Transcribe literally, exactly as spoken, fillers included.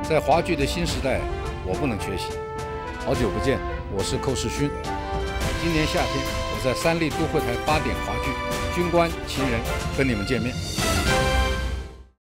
在华剧的新时代，我不能缺席。好久不见，我是寇世勋。今年夏天，我在三立都会台八点华剧《军官情人》跟你们见面。